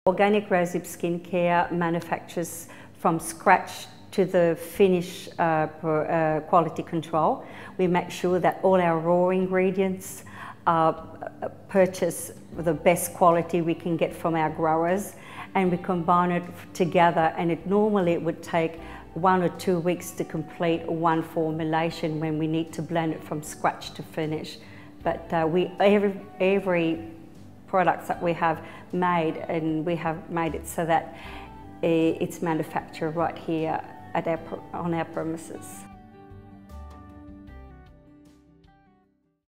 Organic Rosehip Skin Care manufactures from scratch to the finish quality control. We make sure that all our raw ingredients are purchased the best quality we can get from our growers, and we combine it together, and normally it would take 1 or 2 weeks to complete one formulation when we need to blend it from scratch to finish. But every products that we have made, and we have made it so that it's manufactured right here on our premises.